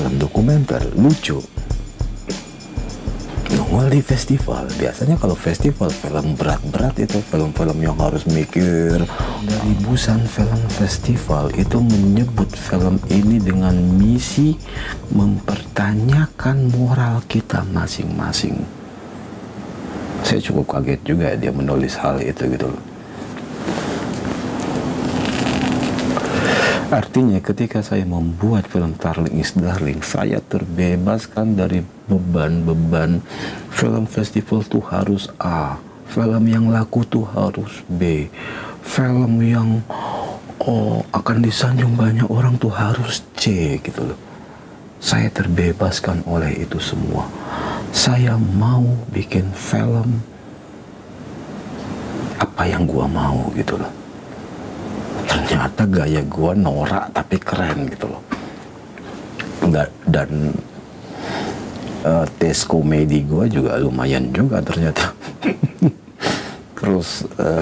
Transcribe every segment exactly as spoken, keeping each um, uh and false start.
film dokumenter lucu nongol di festival. Biasanya kalau festival film berat-berat itu film-film yang harus mikir. Dari Busan Film Festival itu menyebut film ini dengan misi mempertanyakan moral kita masing-masing. Saya cukup kaget juga dia menulis hal itu gitu loh. Artinya ketika saya membuat film Darling is Darling, saya terbebaskan dari beban-beban film festival tuh harus A, film yang laku tuh harus B, film yang oh, akan disanjung banyak orang tuh harus C gitu loh. Saya terbebaskan oleh itu semua. Saya mau bikin film apa yang gua mau gitu loh. Ternyata gaya gue norak tapi keren gitu loh. Nggak, dan uh, tes komedi gue juga lumayan juga ternyata. Terus uh,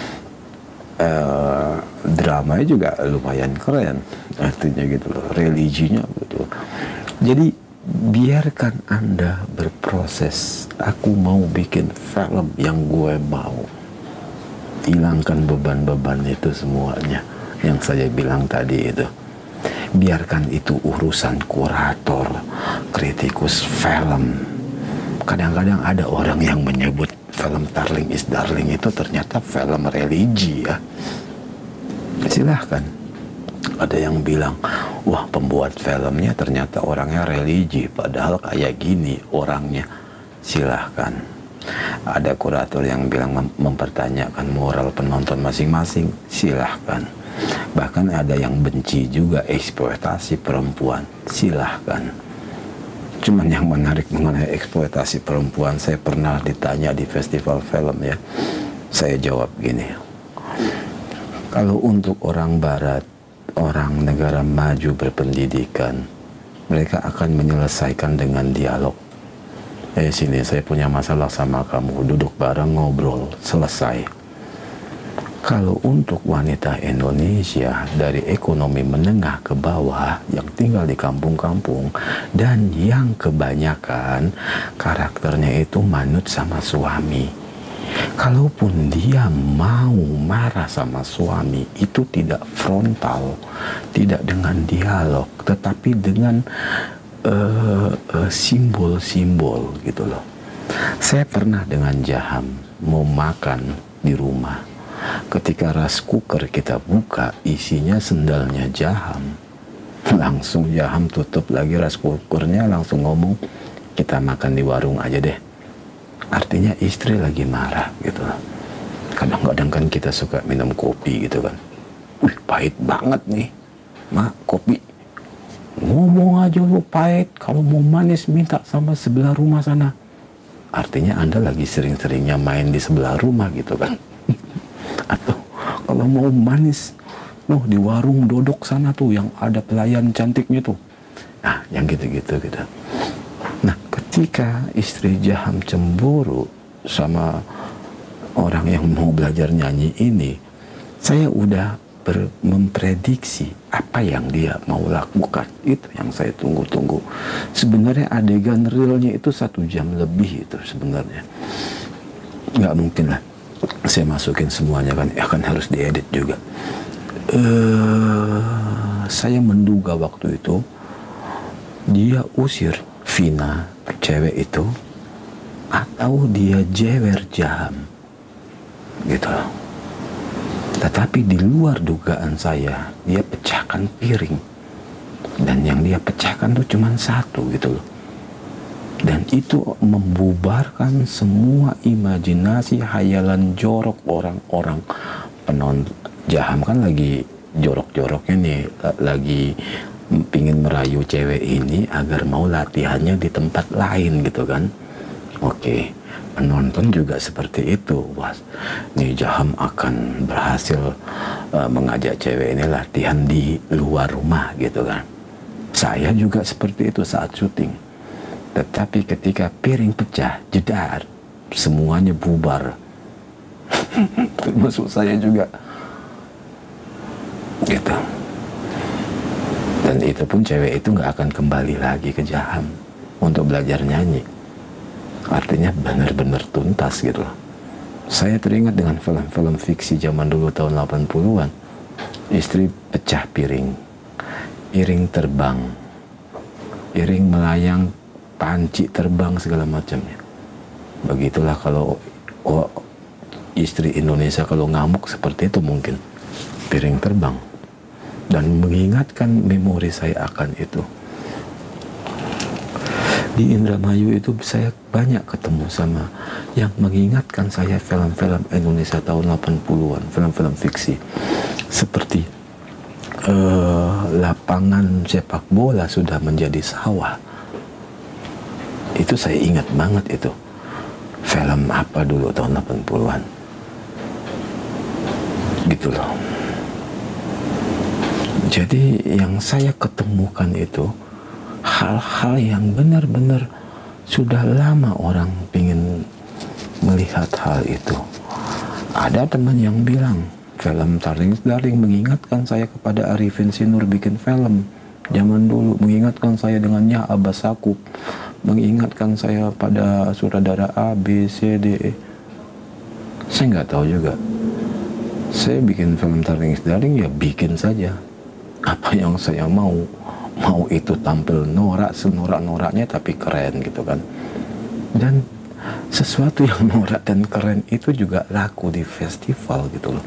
uh, dramanya juga lumayan keren. Artinya gitu loh, religinya gitu. Jadi biarkan Anda berproses. Aku mau bikin film yang gue mau. Hilangkan beban-beban itu semuanya yang saya bilang tadi itu. Biarkan itu urusan kurator, kritikus film. Kadang-kadang ada orang yang menyebut film Darling is Darling itu ternyata film religi ya. Silahkan. Ada yang bilang, wah pembuat filmnya ternyata orangnya religi, padahal kayak gini orangnya. Silahkan. Ada kurator yang bilang mem mempertanyakan moral penonton masing-masing, silahkan. Bahkan ada yang benci juga eksploitasi perempuan, silahkan. Cuman yang menarik mengenai eksploitasi perempuan, saya pernah ditanya di festival film ya. Saya jawab gini, kalau untuk orang barat, orang negara maju berpendidikan, mereka akan menyelesaikan dengan dialog. Eh sini saya punya masalah sama kamu, duduk bareng ngobrol, selesai. Kalau untuk wanita Indonesia dari ekonomi menengah ke bawah yang tinggal di kampung-kampung dan yang kebanyakan karakternya itu manut sama suami, kalaupun dia mau marah sama suami itu tidak frontal, tidak dengan dialog, tetapi dengan simbol-simbol uh, uh, gitu loh. Saya pernah dengan Jaham mau makan di rumah. Ketika rice cooker kita buka, isinya sendalnya Jaham. Langsung Jaham tutup lagi rice cookernya, langsung ngomong, kita makan di warung aja deh. Artinya istri lagi marah gitu loh. Kadang-kadang kan kita suka minum kopi gitu kan. Wih, pahit banget nih, Mak, kopi. Ngomong aja lu pahit, kalau mau manis minta sama sebelah rumah sana. Artinya Anda lagi sering-seringnya main di sebelah rumah gitu kan. Atau kalau mau manis, loh di warung dodok sana tuh yang ada pelayan cantiknya tuh. Nah, yang gitu-gitu gitu. Nah, ketika istri Jaham cemburu sama orang yang mau belajar nyanyi ini, saya udah ber memprediksi apa yang dia mau lakukan. Itu yang saya tunggu-tunggu. Sebenarnya adegan realnya itu satu jam lebih itu sebenarnya. Nggak mungkin lah saya masukin semuanya kan, akan harus diedit juga. Uh, saya menduga waktu itu dia usir Vina, cewek itu, atau dia jewer Jaham gitu loh. Tetapi di luar dugaan saya, dia pecahkan piring. Dan yang dia pecahkan tuh cuma satu gitu loh. Dan itu membubarkan semua imajinasi, hayalan jorok orang-orang penonton. Jaham kan lagi jorok-joroknya nih, lagi pingin merayu cewek ini agar mau latihannya di tempat lain gitu kan. Oke. Penonton juga seperti itu. Wah, nih Jaham akan berhasil uh, mengajak cewek ini latihan di luar rumah gitu kan. Saya juga seperti itu saat syuting. Tetapi ketika piring pecah, jedar, semuanya bubar. Termasuk saya juga. Gitu. Dan Dan itu pun cewek itu nggak akan kembali lagi ke Jaham untuk belajar nyanyi. Artinya benar-benar tuntas gitu loh. Saya teringat dengan film-film fiksi zaman dulu tahun delapan puluhan. Istri pecah piring, piring terbang, piring melayang, panci terbang, segala macamnya. Begitulah kalau oh, istri Indonesia kalau ngamuk seperti itu mungkin. Piring terbang. Dan mengingatkan memori saya akan itu. Di Indramayu itu saya banyak ketemu sama yang mengingatkan saya film-film Indonesia tahun delapan puluhan, film-film fiksi. Seperti uh, lapangan sepak bola sudah menjadi sawah. Itu saya ingat banget itu. Film apa dulu tahun delapan puluhan. Gitu loh. Jadi yang saya ketemukan itu hal-hal yang benar-benar sudah lama orang ingin melihat hal itu. Ada teman yang bilang film Tarling Darling mengingatkan saya kepada Arifin Sinur bikin film zaman dulu, mengingatkan saya dengan Nya Abbas Sakup, mengingatkan saya pada sutradara A, B, C, D, E. Saya nggak tahu juga. Saya bikin film Tarling Darling ya bikin saja apa yang saya mau. Mau itu tampil norak senorak-noraknya tapi keren gitu kan. Dan sesuatu yang norak dan keren itu juga laku di festival gitu loh.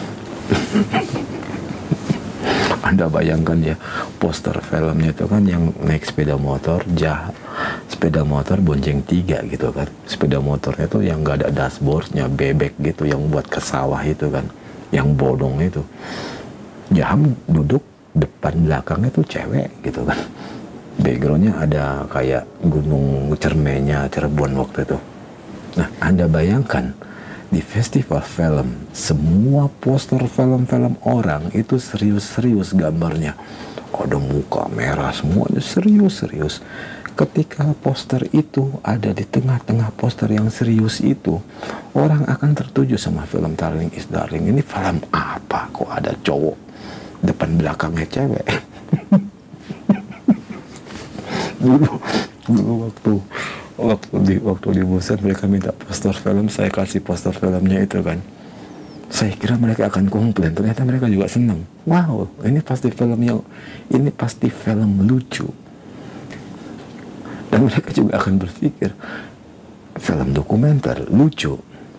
Anda bayangkan ya, poster filmnya itu kan yang naik sepeda motor, jah, sepeda motor bonceng tiga gitu kan. Sepeda motornya itu yang gak ada dashboardnya, bebek gitu, yang buat ke sawah itu kan, yang bodong itu. Jaham duduk, depan belakangnya tuh cewek gitu kan. Backgroundnya ada kayak gunung cermenya Cirebon waktu itu. Nah, Anda bayangkan di festival film, semua poster film-film orang itu serius-serius gambarnya. Ada muka merah, semuanya serius-serius. Ketika poster itu ada di tengah-tengah poster yang serius itu, orang akan tertuju sama film Darling is Darling. Ini film apa? Kok ada cowok depan belakangnya cewek? dulu dulu waktu waktu di waktu di Busan mereka minta poster film, saya kasih poster filmnya itu kan. Saya kira mereka akan komplain, ternyata mereka juga senang. Wow, ini pasti film yang ini pasti film lucu. Dan mereka juga akan berpikir film dokumenter lucu.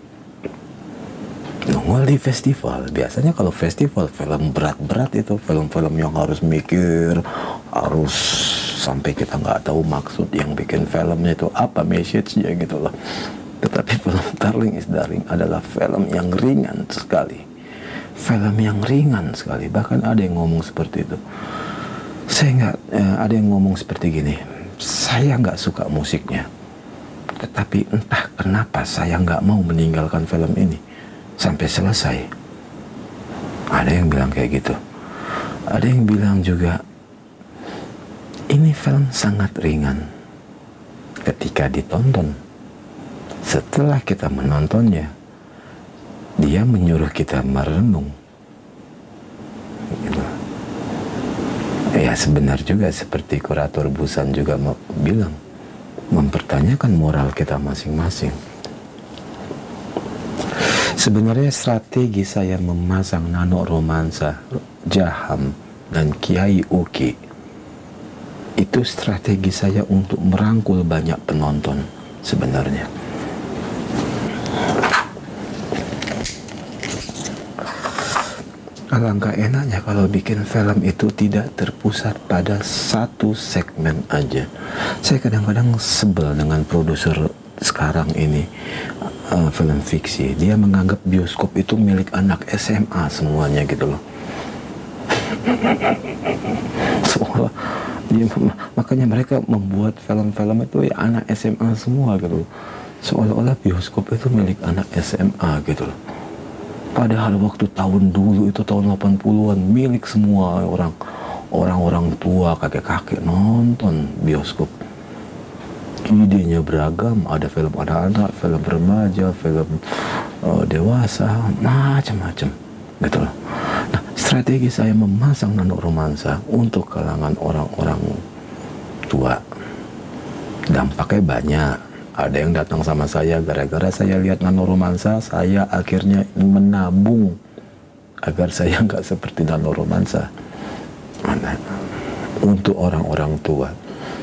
Nongol di festival. Biasanya kalau festival film berat-berat itu, film-film yang harus mikir, harus sampai kita nggak tahu maksud yang bikin filmnya itu apa, message-nya gitu loh. Tetapi film Darling is Darling adalah film yang ringan sekali. Film yang ringan sekali. Bahkan ada yang ngomong seperti itu. Saya nggak, eh, ada yang ngomong seperti gini. Saya nggak suka musiknya. Tetapi entah kenapa saya nggak mau meninggalkan film ini sampai selesai. Ada yang bilang kayak gitu. Ada yang bilang juga, ini film sangat ringan ketika ditonton. Setelah kita menontonnya, dia menyuruh kita merenung. Gitu. Ya sebenar juga seperti kurator Busan juga bilang, mempertanyakan moral kita masing-masing. Sebenarnya strategi saya memasang Nano Romansa, Jaham, dan Kiai Uki itu strategi saya untuk merangkul banyak penonton sebenarnya. Alangkah enaknya kalau bikin film itu tidak terpusat pada satu segmen aja. Saya kadang-kadang sebel dengan produser sekarang ini, uh, film fiksi. Dia menganggap bioskop itu milik anak S M A semuanya gitu loh. Seolah, dia, makanya mereka membuat film-film itu ya anak S M A semua gitu loh. Seolah-olah bioskop itu milik anak S M A gitu loh. Padahal waktu tahun dulu itu tahun delapan puluhan milik semua orang. Orang-orang tua, kakek-kakek nonton bioskop. Idenya beragam, ada film anak-anak, film remaja, film uh, dewasa, macam-macam gitu loh. Nah, Strategi saya memasang nano romansa untuk kalangan orang-orang tua, dampaknya banyak. Ada yang datang sama saya gara-gara saya lihat nano romansa, saya akhirnya menabung agar saya nggak seperti nano romansa. Nah, untuk orang-orang tua.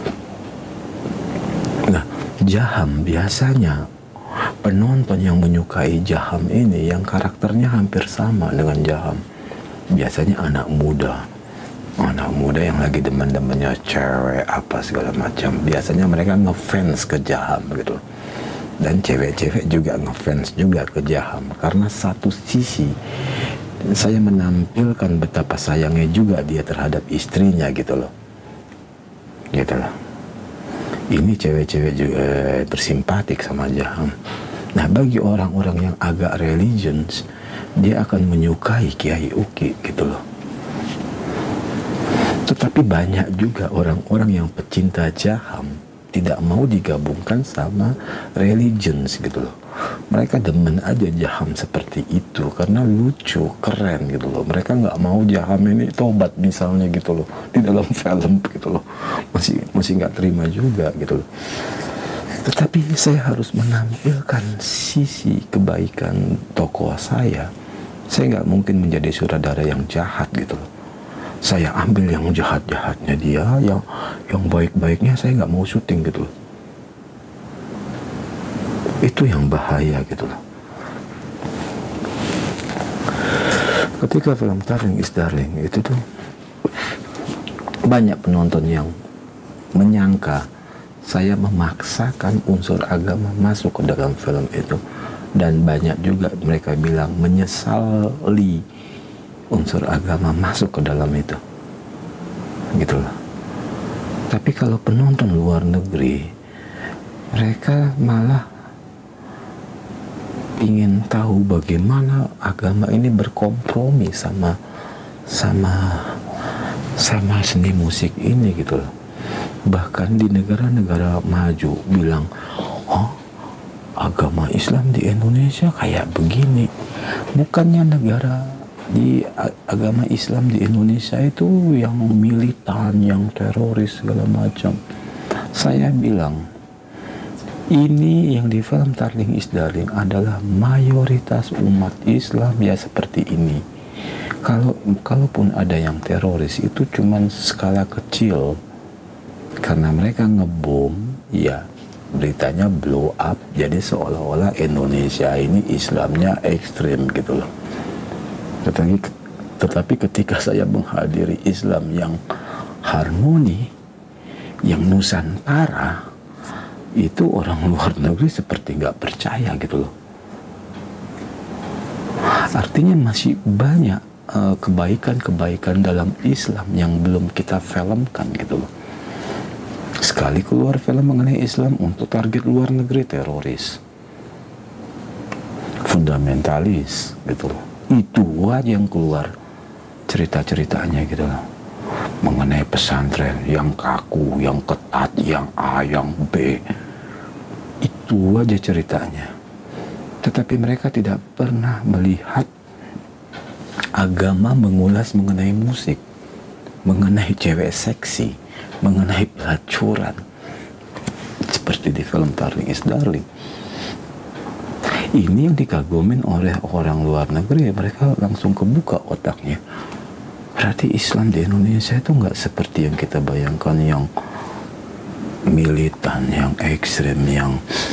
Nah, Jaham biasanya penonton yang menyukai Jaham ini yang karakternya hampir sama dengan Jaham. Biasanya anak muda. Anak muda yang lagi demen-demennya cewek apa segala macam. Biasanya mereka ngefans ke Jaham gitu. Dan cewek-cewek juga ngefans juga ke Jaham. Karena satu sisi saya menampilkan betapa sayangnya juga dia terhadap istrinya gitu loh. Gitu loh. Ini cewek-cewek juga bersimpatik sama Jaham. Nah, bagi orang-orang yang agak religions, dia akan menyukai Kiai Uki gitu loh. Tetapi banyak juga orang-orang yang pecinta Jaham tidak mau digabungkan sama religions gitu loh. Mereka demen aja Jaham seperti itu karena lucu, keren gitu loh. Mereka nggak mau Jaham ini tobat misalnya gitu loh di dalam film gitu loh. Masih masih nggak terima juga gitu loh. Tetapi saya harus menampilkan sisi kebaikan tokoh saya. Saya nggak mungkin menjadi sutradara yang jahat gitu loh. Saya ambil yang jahat-jahatnya dia, yang yang baik-baiknya saya nggak mau syuting gitu loh. Itu yang bahaya gitu loh. Ketika film Darling is Darling itu tuh banyak penonton yang menyangka saya memaksakan unsur agama masuk ke dalam film itu, dan banyak juga mereka bilang menyesali unsur agama masuk ke dalam itu gitu loh. Tapi kalau penonton luar negeri, mereka malah ingin tahu bagaimana agama ini berkompromi sama sama sama seni musik ini gitu loh. Bahkan di negara-negara maju bilang, oh agama Islam di Indonesia kayak begini. Bukannya negara di agama Islam di Indonesia itu yang militan, yang teroris segala macam. Saya bilang, ini yang di film Darling is Darling adalah mayoritas umat Islam ya seperti ini. Kalau kalaupun ada yang teroris itu cuman skala kecil karena mereka ngebom, ya beritanya blow up, jadi seolah-olah Indonesia ini Islamnya ekstrim gitu loh. Tetapi, tetapi ketika saya menghadiri Islam yang harmoni, yang Nusantara, itu orang luar negeri seperti nggak percaya gitu loh. Artinya masih banyak uh, kebaikan-kebaikan dalam Islam yang belum kita filmkan gitu loh. Sekali keluar film mengenai Islam untuk target luar negeri, teroris, fundamentalis gitu loh. Itu aja yang keluar cerita-ceritanya gitu loh. Mengenai pesantren yang kaku, yang ketat, yang A, yang B. Itu aja ceritanya. Tetapi mereka tidak pernah melihat agama mengulas mengenai musik, mengenai cewek seksi, mengenai pelacuran. Seperti di film Darling is Darling. Ini yang dikagumin oleh orang luar negeri, mereka langsung kebuka otaknya. Berarti Islam di Indonesia itu nggak seperti yang kita bayangkan, yang militan, yang ekstrem, yang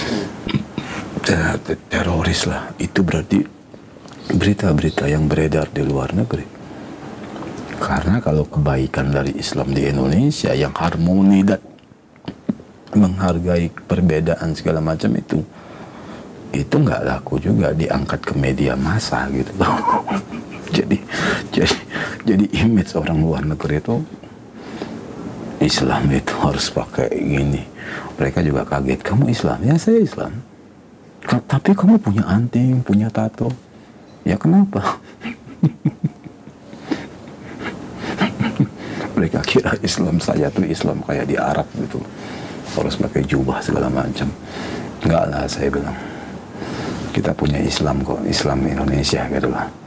teroris lah. Itu berarti berita-berita yang beredar di luar negeri. Karena kalau kebaikan dari Islam di Indonesia yang harmoni dan menghargai perbedaan segala macam itu, itu nggak laku juga diangkat ke media massa gitu. jadi jadi jadi image orang luar negeri itu Islam itu harus pakai gini. Mereka juga kaget, kamu Islam? Ya saya Islam. Tapi kamu punya anting, punya tato. Ya kenapa? Mereka kira Islam saya tuh Islam kayak di Arab gitu, harus pakai jubah segala macam. Enggak lah, saya bilang, kita punya Islam kok, Islam Indonesia gitu lah.